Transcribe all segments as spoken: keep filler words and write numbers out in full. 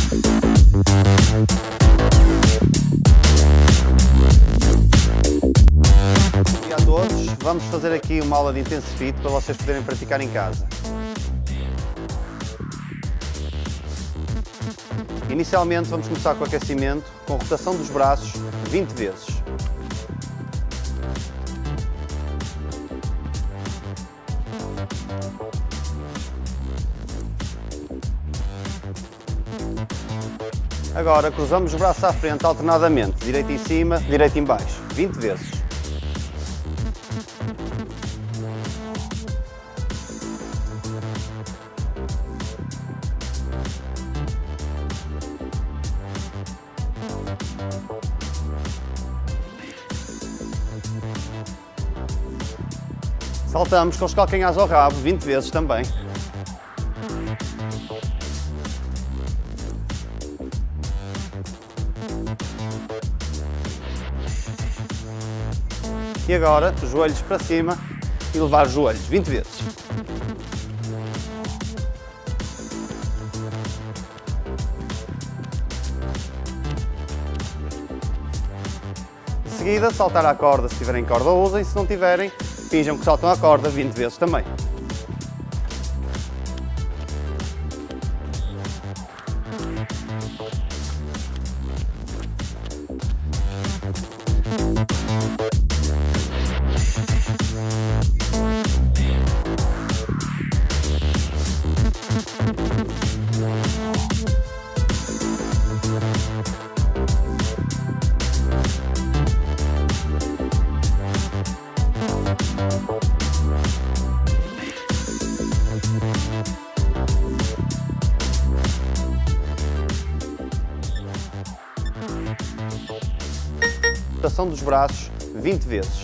E a todos, vamos fazer aqui uma aula de Intensifit para vocês poderem praticar em casa. Inicialmente vamos começar com o aquecimento, com rotação dos braços vinte vezes. Agora cruzamos os braços à frente alternadamente, direito em cima, direito em baixo, vinte vezes. Saltamos com os calcanhares ao rabo, vinte vezes também. E agora, joelhos para cima e levar os joelhos, vinte vezes. De seguida, saltar à corda, se tiverem corda usem, se não tiverem, finjam que saltam à corda vinte vezes também. Rotação dos braços vinte vezes.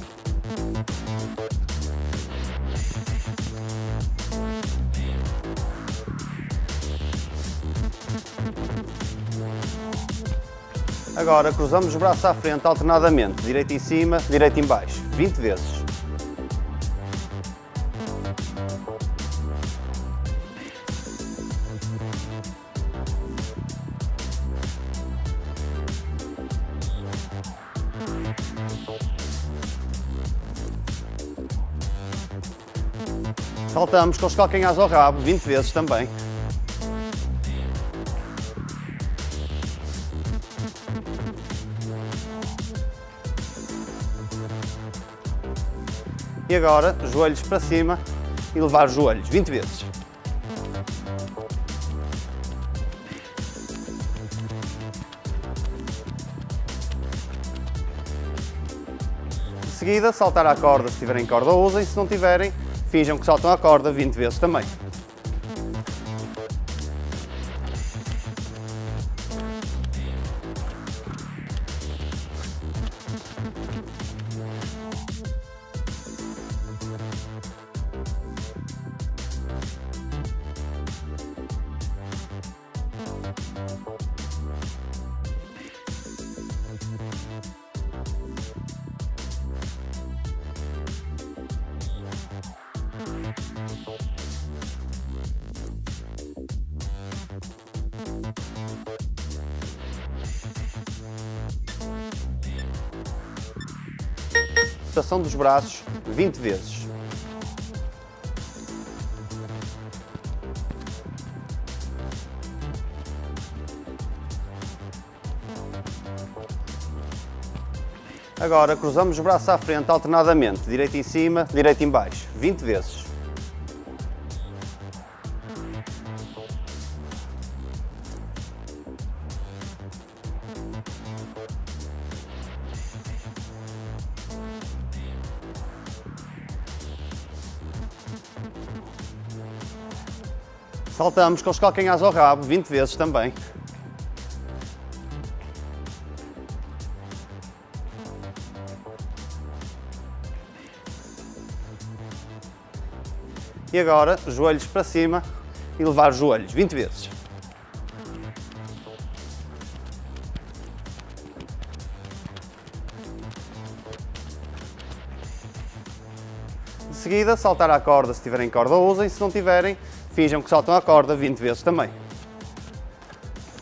Agora cruzamos os braços à frente alternadamente, direito em cima, direito em baixo, vinte vezes. Saltamos com os calcanhares ao rabo, vinte vezes também. E agora, joelhos para cima e levar os joelhos, vinte vezes. De seguida, saltar à corda, se tiverem corda usem, se não tiverem, finjam que saltam à corda vinte vezes também. Rotação dos braços vinte vezes. Agora cruzamos os braços à frente alternadamente, direito em cima, direito em baixo, vinte vezes. Saltamos com os calcanhares ao rabo, vinte vezes também. E agora, joelhos para cima e levar os joelhos, vinte vezes. De seguida, saltar à corda, se tiverem corda usem, se não tiverem, finjam que saltam à corda vinte vezes também.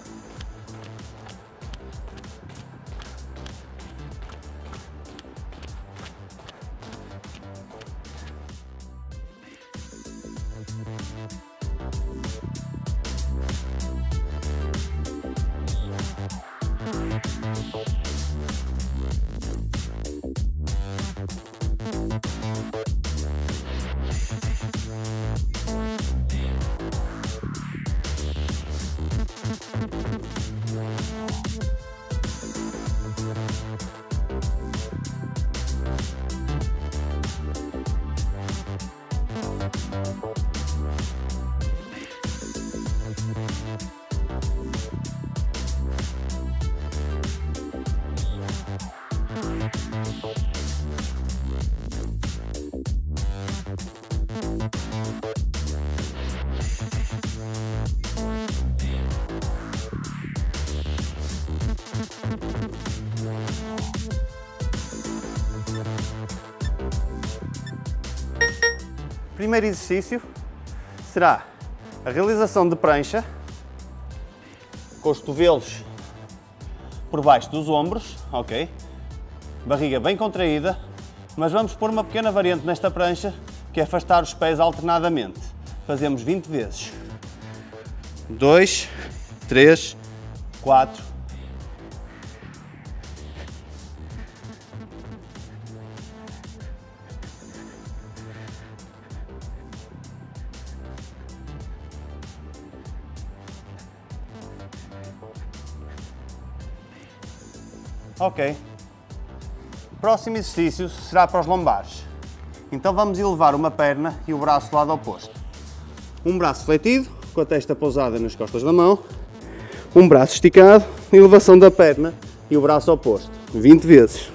Primeiro exercício será a realização de prancha com os cotovelos por baixo dos ombros, ok? Barriga bem contraída, mas vamos pôr uma pequena variante nesta prancha, que é afastar os pés alternadamente. Fazemos vinte vezes. dois, três, quatro. Ok. Próximo exercício será para os lombares. Então vamos elevar uma perna e o braço do lado oposto. Um braço fletido, com a testa pousada nas costas da mão. Um braço esticado, elevação da perna e o braço oposto. vinte vezes.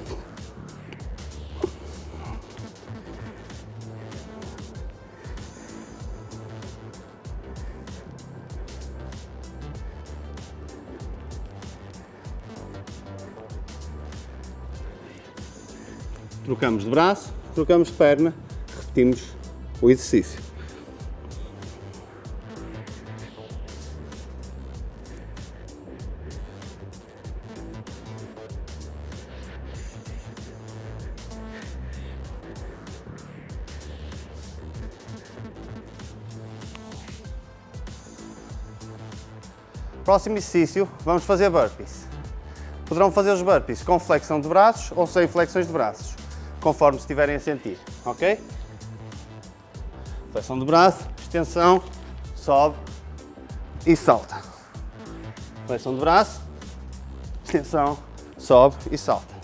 Trocamos de braço, trocamos de perna, repetimos o exercício. Próximo exercício, vamos fazer burpees. Poderão fazer os burpees com flexão de braços ou sem flexões de braços, conforme se estiverem a sentir, ok? Flexão de braço, extensão, sobe e salta. Flexão de braço, extensão, sobe e salta.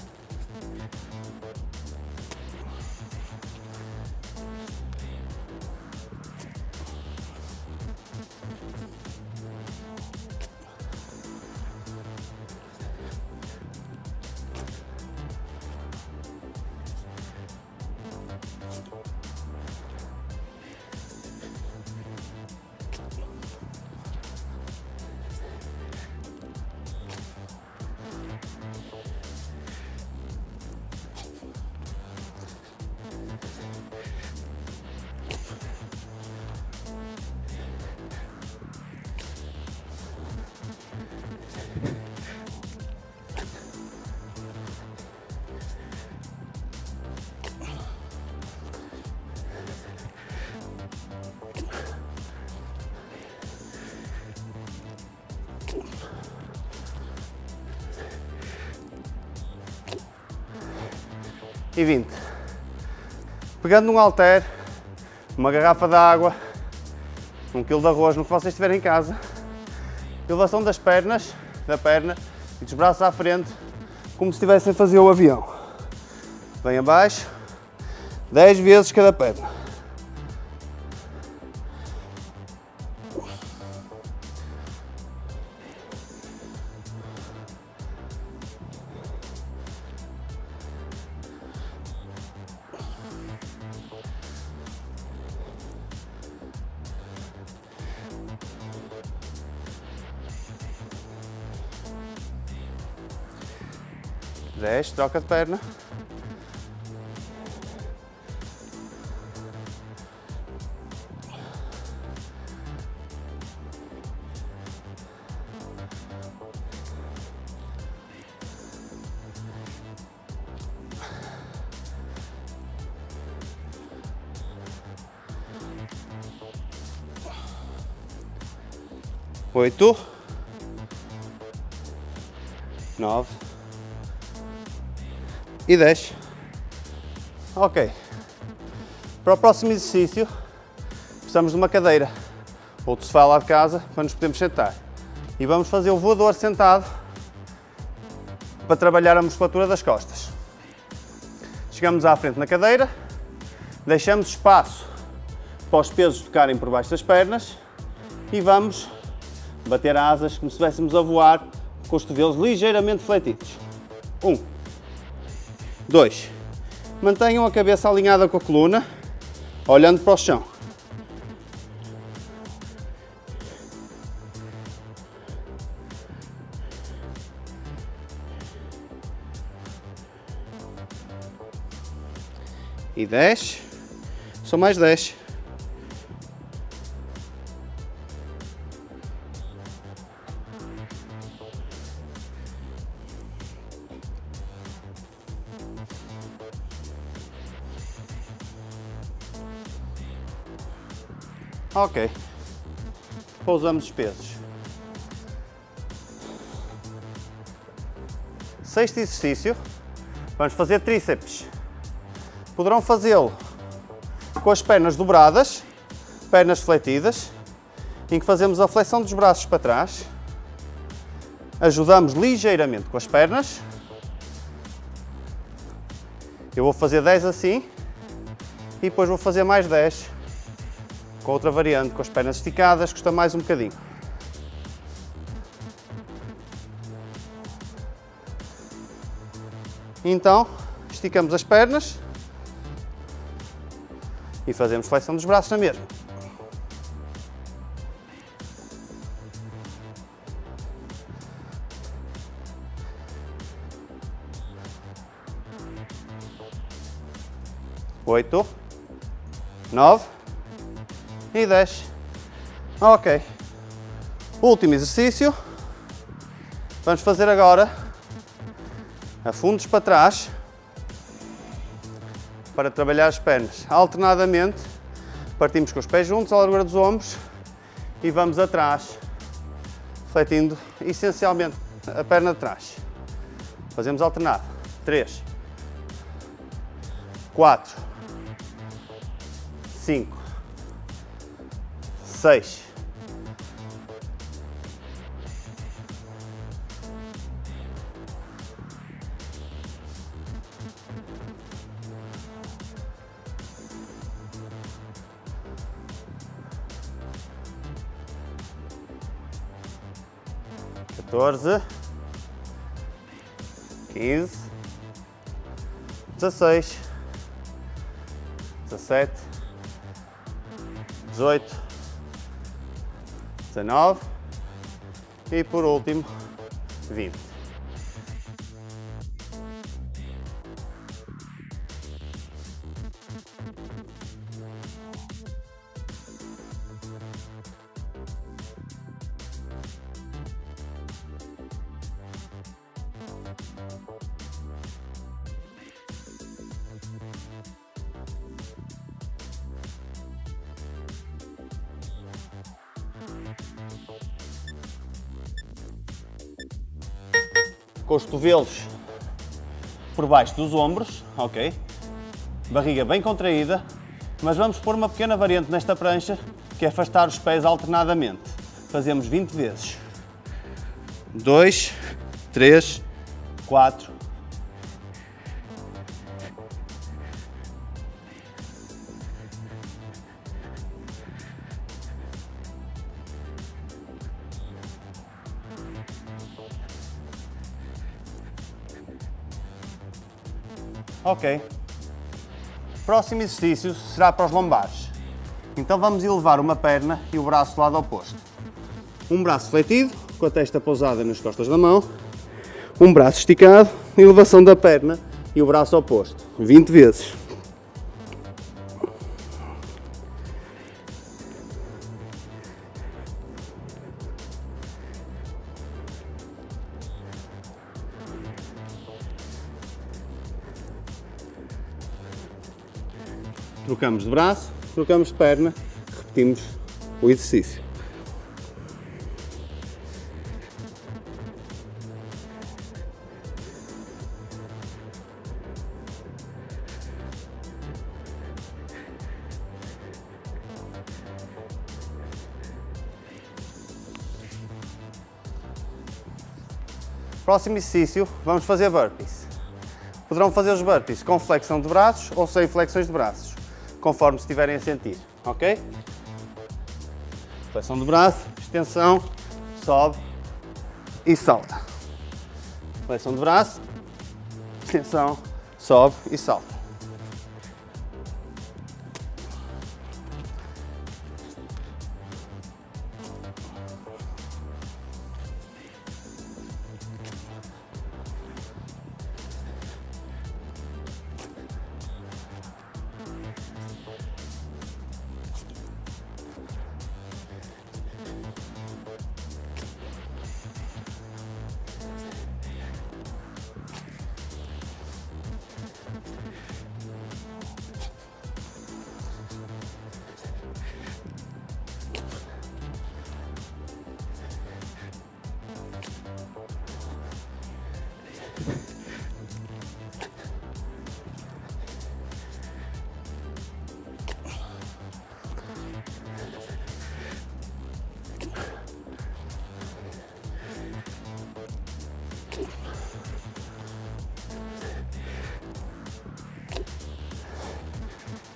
E vinte. Pegando num halter, uma garrafa de água, um quilo de arroz, no que vocês tiverem em casa, elevação das pernas, da perna e dos braços à frente, como se estivessem a fazer o avião. Vem abaixo, dez vezes cada perna. dez, troca de perna. Oito. Nove. E dez. Ok. Para o próximo exercício, precisamos de uma cadeira ou de sofá lá de casa para nos podermos sentar. E vamos fazer o voador sentado para trabalhar a musculatura das costas. Chegamos à frente na cadeira, deixamos espaço para os pesos tocarem por baixo das pernas e vamos bater asas como se estivéssemos a voar com os cotovelos ligeiramente fletidos. Um. Dois. Mantenham a cabeça alinhada com a coluna, olhando para o chão. E dez. São mais dez. Ok. Pousamos os pesos. Sexto exercício, vamos fazer tríceps. Poderão fazê-lo com as pernas dobradas, pernas fletidas, em que fazemos a flexão dos braços para trás, ajudamos ligeiramente com as pernas. Eu vou fazer dez assim e depois vou fazer mais dez com outra variante, com as pernas esticadas, custa mais um bocadinho. Então, esticamos as pernas e fazemos flexão dos braços na mesma. Oito, nove e dez. Ok. Último exercício. Vamos fazer agora afundos para trás para trabalhar as pernas. Alternadamente, partimos com os pés juntos à largura dos ombros e vamos atrás, fletindo essencialmente a perna de trás. Fazemos alternado. três, quatro, cinco, seis, quatorze, quinze, dezasseis, dezassete, dezoito, dezenove e por último vinte. Com os cotovelos por baixo dos ombros, ok? Barriga bem contraída, mas vamos pôr uma pequena variante nesta prancha, que é afastar os pés alternadamente. Fazemos vinte vezes. dois, três, quatro, ok. Próximo exercício será para os lombares. Então vamos elevar uma perna e o braço do lado oposto. Um braço fletido, com a testa pousada nas costas da mão. Um braço esticado, elevação da perna e o braço oposto. vinte vezes. Trocamos de braço, trocamos de perna, repetimos o exercício. Próximo exercício, vamos fazer burpees. Poderão fazer os burpees com flexão de braços ou sem flexões de braços, conforme se estiverem a sentir, ok? Flexão de braço, extensão, sobe e salta. Flexão de braço, extensão, sobe e salta.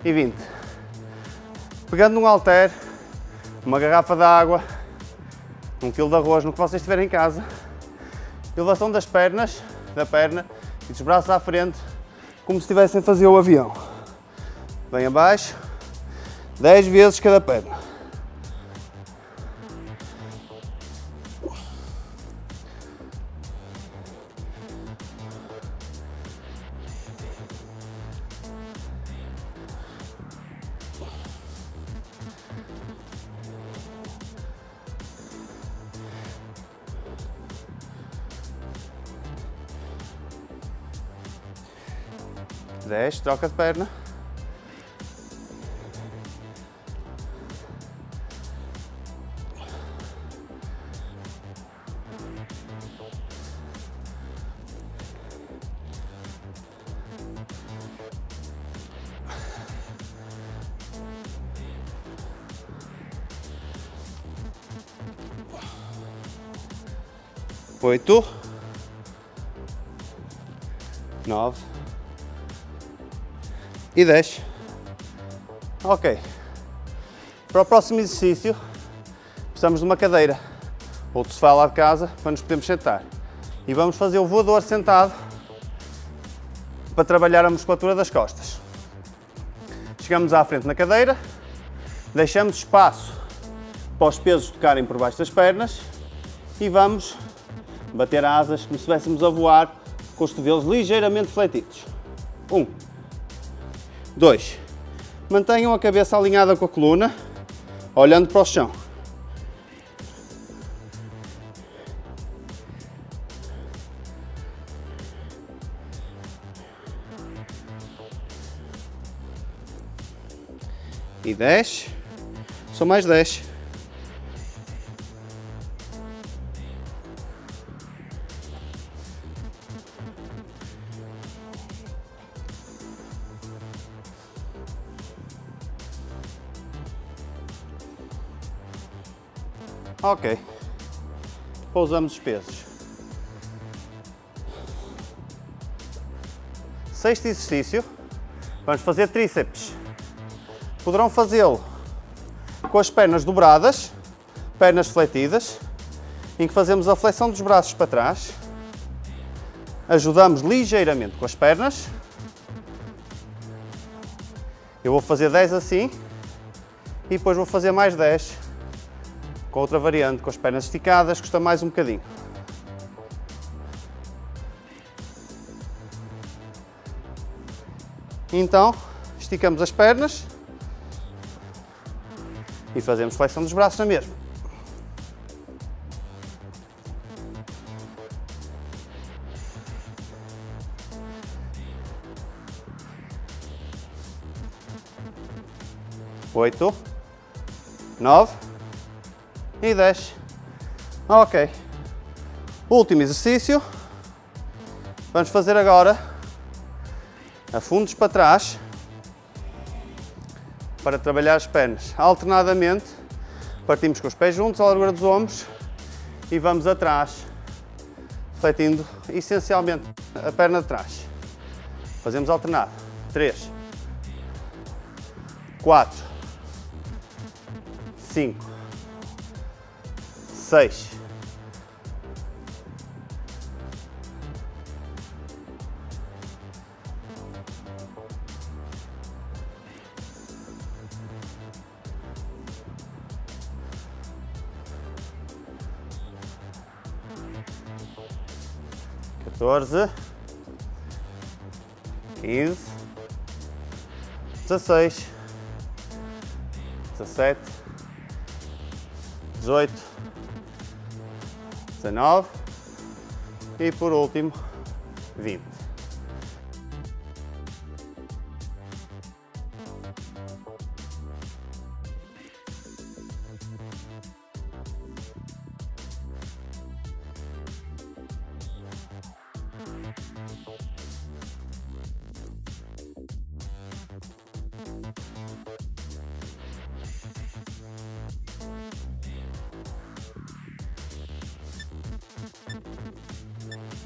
e vinte. Pegando num halter, uma garrafa de água, um quilo de arroz, no que vocês tiverem em casa, elevação das pernas, da perna e dos braços à frente, como se estivessem a fazer o avião. Bem abaixo, dez vezes cada perna. dez, troca de perna. Oito, nove e dez. Ok. Para o próximo exercício, precisamos de uma cadeira ou de sofá lá de casa para nos podermos sentar. E vamos fazer o voador sentado para trabalhar a musculatura das costas. Chegamos à frente na cadeira, deixamos espaço para os pesos tocarem por baixo das pernas e vamos bater asas como se estivéssemos a voar com os cotovelos ligeiramente fletidos. Um. Dois. Mantenham a cabeça alinhada com a coluna, olhando para o chão. E dez. São mais dez. Ok, pousamos os pesos. Sexto exercício, vamos fazer tríceps. Poderão fazê-lo com as pernas dobradas, pernas fletidas, em que fazemos a flexão dos braços para trás, ajudamos ligeiramente com as pernas. Eu vou fazer dez assim e depois vou fazer mais dez. Com outra variante, com as pernas esticadas, custa mais um bocadinho. Então, esticamos as pernas e fazemos flexão dos braços na mesma. Oito, nove e dez. Ok. Último exercício. Vamos fazer agora afundos para trás para trabalhar as pernas. Alternadamente, partimos com os pés juntos à largura dos ombros e vamos atrás, fletindo essencialmente a perna de trás. Fazemos alternado. três, quatro, cinco, seis, quatorze, quinze, dezesseis, dezassete, dezoito, dezenove e por último vinte.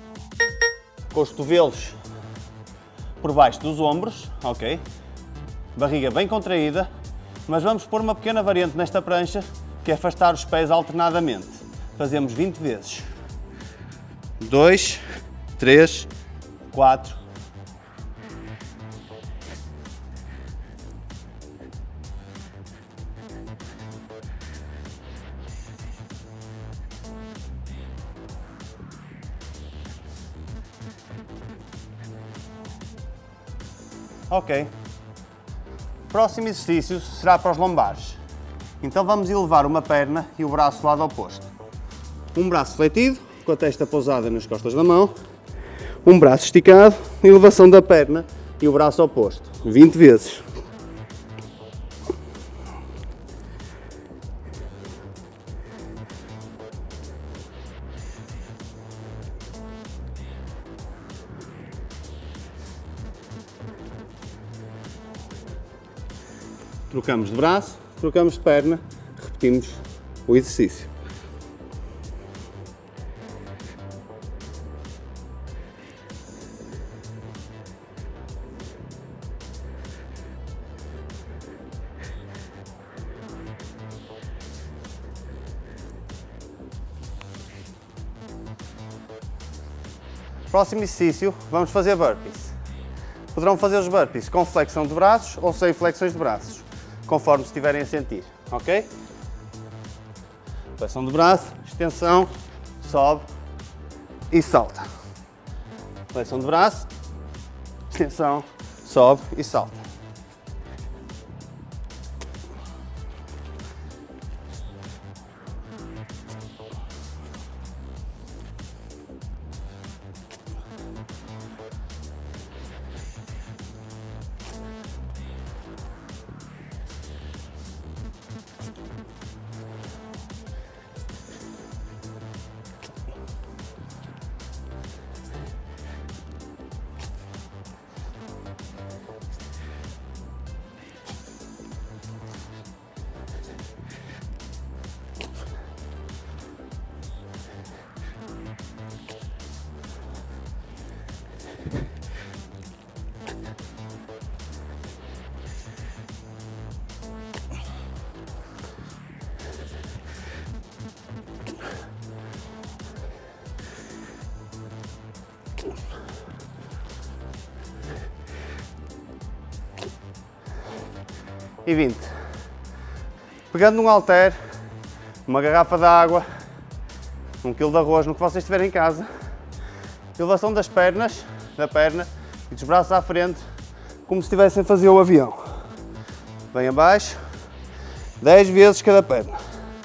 Com os cotovelos por baixo dos ombros, ok? barriga bem contraída, mas vamos pôr uma pequena variante nesta prancha, que é afastar os pés alternadamente. Fazemos vinte vezes. dois, três, quatro. Ok. Próximo exercício será para os lombares. Então vamos elevar uma perna e o braço do lado oposto. Um braço fletido, com a testa pousada nas costas da mão. Um braço esticado, elevação da perna e o braço oposto. vinte vezes. Trocamos de braço, trocamos de perna, repetimos o exercício. Próximo exercício, vamos fazer burpees. Poderão fazer os burpees com flexão de braços ou sem flexões de braços, conforme se estiverem a sentir, ok? Flexão de braço, extensão, sobe e salta. Flexão de braço, extensão, sobe e salta. E vinte. Pegando num halter, uma garrafa de água, um quilo de arroz, no que vocês tiverem em casa, elevação das pernas, da perna e dos braços à frente, como se estivessem a fazer o avião. Bem abaixo, dez vezes cada perna.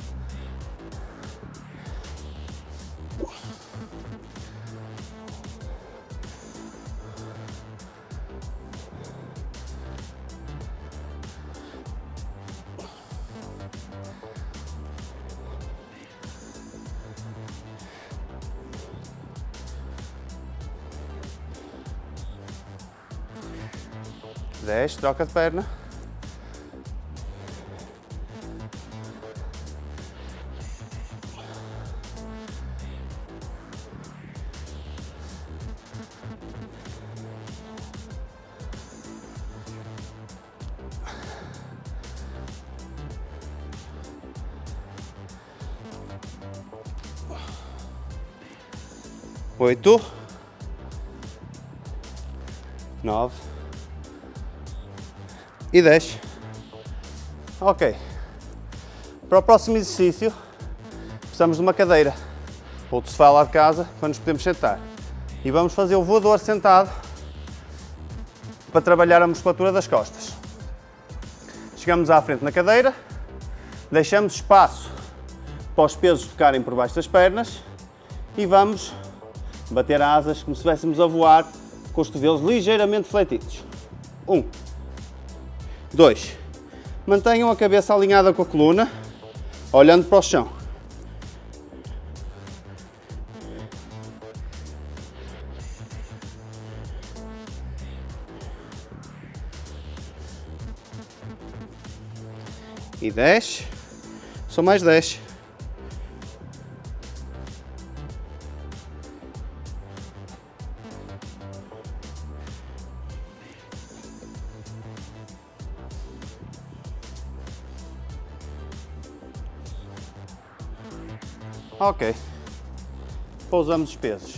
dez, troca de perna. Oito. Nove. E dez. Ok. Para o próximo exercício, precisamos de uma cadeira ou de sofá lá de casa para nos podermos sentar. E vamos fazer o voador sentado para trabalhar a musculatura das costas. Chegamos à frente na cadeira, deixamos espaço para os pesos tocarem por baixo das pernas e vamos bater asas como se estivéssemos a voar com os cotovelos ligeiramente fletidos. Um. Dois. Mantenham a cabeça alinhada com a coluna, olhando para o chão. E dez. São mais dez. Ok. Pousamos os pesos.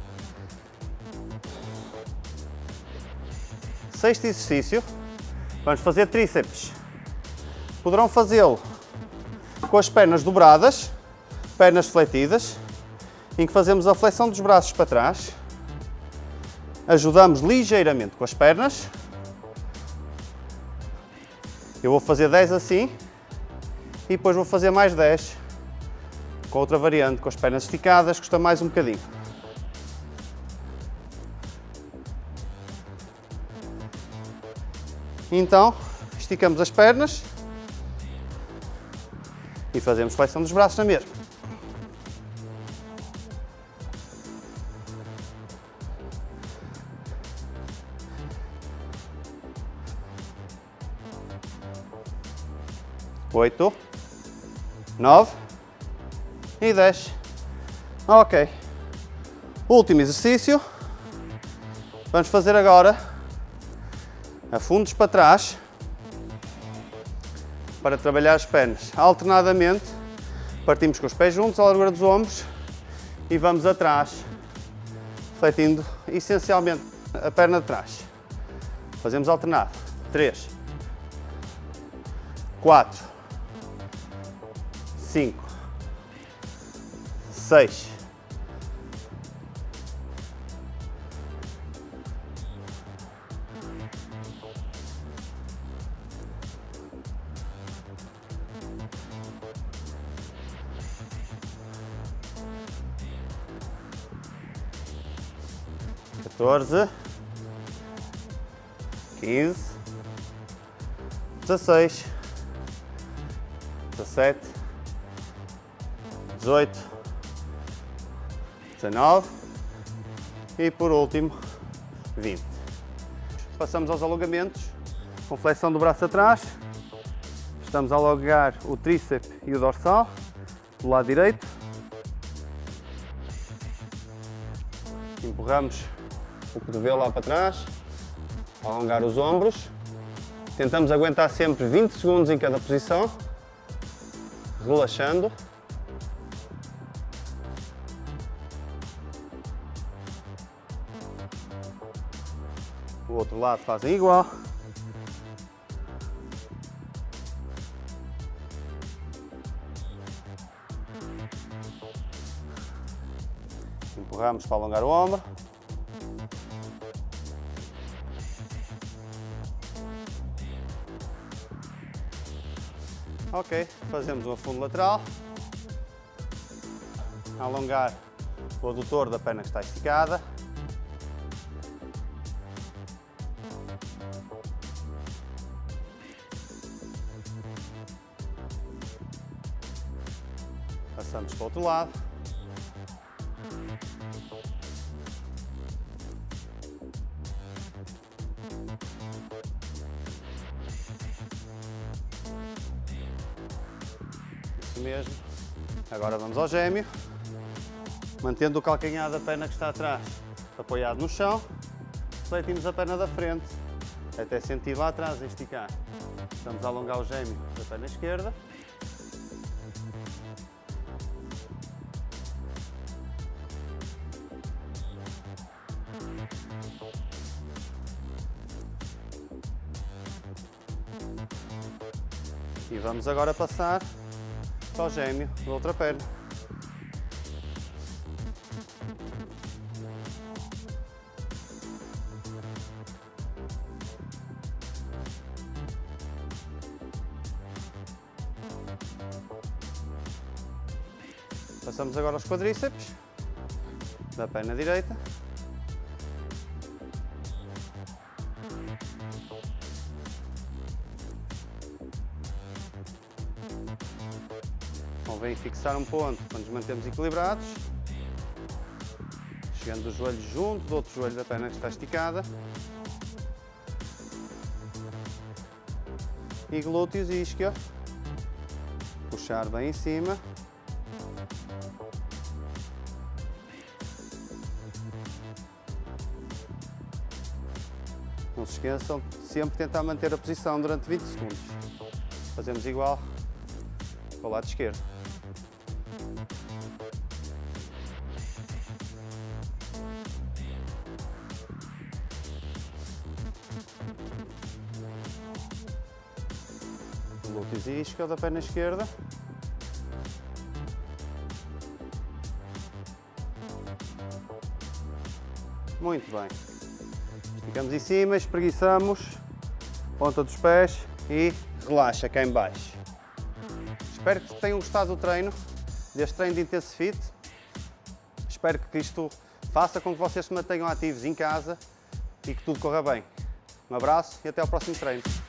Sexto exercício, vamos fazer tríceps. Poderão fazê-lo com as pernas dobradas, pernas fletidas, em que fazemos a flexão dos braços para trás, ajudamos ligeiramente com as pernas. Eu vou fazer dez assim e depois vou fazer mais dez com outra variante, com as pernas esticadas, custa mais um bocadinho. Então, esticamos as pernas e fazemos flexão dos braços na mesma. Oito, nove e dez. Ok. Último exercício. Vamos fazer agora afundos para trás para trabalhar as pernas. Alternadamente, partimos com os pés juntos à largura dos ombros e vamos atrás, fletindo essencialmente a perna de trás. Fazemos alternado. três, quatro, cinco, seis, quatorze, quinze, dezesseis, dezassete, dezoito, dezanove e por último vinte. Passamos aos alongamentos com flexão do braço atrás. Estamos a alongar o tríceps e o dorsal do lado direito. Empurramos o cotovelo lá para trás, alongar os ombros. Tentamos aguentar sempre vinte segundos em cada posição, relaxando. O outro lado fazem igual. Empurramos para alongar o ombro. Ok, fazemos um afundo lateral. Alongar o adutor da perna que está esticada. Passamos para o outro lado. Isso mesmo. Agora vamos ao gêmeo. Mantendo o calcanhar da perna que está atrás apoiado no chão, fletimos a perna da frente até sentir lá atrás a esticar. Estamos a alongar o gêmeo da perna esquerda. E vamos agora passar para o gêmeo da outra perna. Passamos agora aos quadríceps da perna direita. Convém fixar um ponto para nos mantermos equilibrados, chegando o joelho junto do outro joelho da perna que está esticada. E glúteos e isquio. Puxar bem em cima. Não se esqueçam de sempre tentar manter a posição durante vinte segundos. Fazemos igual para o lado esquerdo. glúteos e isca da perna esquerda. Muito bem. Ficamos em cima, espreguiçamos, ponta dos pés e relaxa cá em baixo. Espero que tenham gostado do treino, deste treino de Intensifit. Espero que isto faça com que vocês se mantenham ativos em casa e que tudo corra bem. Um abraço e até ao próximo treino.